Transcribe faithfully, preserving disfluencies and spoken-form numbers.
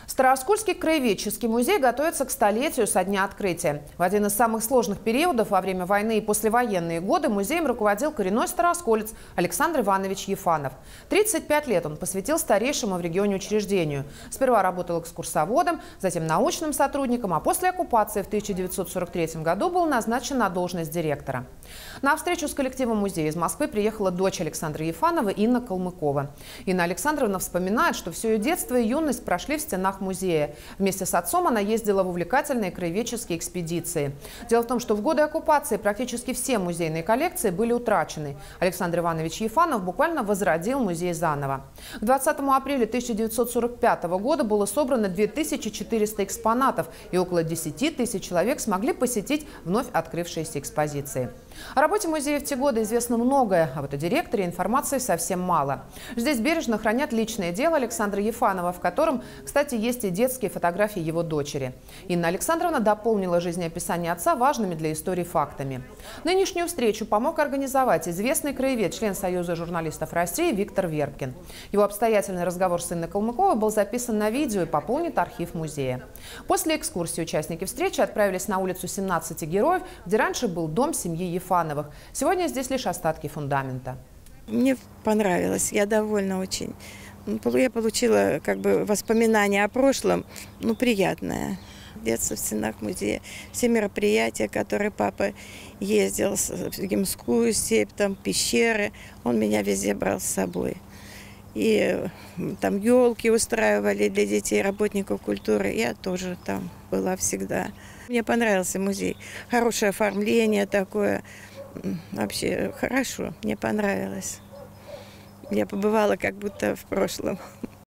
Старооскольский краеведческий музей готовится к столетию со дня открытия. В один из самых сложных периодов во время войны и послевоенные годы музеем руководил коренной староосколец Александр Иванович Ефанов. тридцать пять лет он посвятил старейшему в регионе учреждению. Сперва работал экскурсоводом, затем научным сотрудником, а после оккупации в тысяча девятьсот сорок третьем году был назначен на должность директора. На встречу с коллективом музея из Москвы приехала дочь Александра Ефанова Инна Калмыкова. Инна Александровна вспоминает, что все ее детство и юность прошли в стенах музея. Вместе с отцом она ездила в увлекательные краеведческие экспедиции. Дело в том, что в годы оккупации практически все музейные коллекции были утрачены. Александр Иванович Ефанов буквально возродил музей заново. К двадцатому апреля тысяча девятьсот сорок пятого года было собрано две тысячи четыреста экспонатов, и около десяти тысяч человек смогли посетить вновь открывшиеся экспозиции. О работе музея в те годы известно многое, а вот о директоре информации совсем мало. Здесь бережно хранят личное дело Александра Ефанова, в котором, кстати, есть и детские фотографии его дочери. Инна Александровна дополнила жизнеописание отца важными для истории фактами. Нынешнюю встречу помог организовать известный краевед, член Союза журналистов России Виктор Вербкин. Его обстоятельный разговор с Инной Калмыковой был записан на видео и пополнит архив музея. После экскурсии участники встречи отправились на улицу семнадцати Героев, где раньше был дом семьи Ефановых. Сегодня здесь лишь остатки фундамента. Мне понравилось, я довольна очень. Я получила как бы воспоминания о прошлом, ну, приятное. Детство в стенах музея, все мероприятия, которые папа ездил, в Гимскую степь, там пещеры, он меня везде брал с собой. И там елки устраивали для детей, работников культуры, я тоже там была всегда. Мне понравился музей, хорошее оформление такое, вообще хорошо, мне понравилось. Я побывала как будто в прошлом.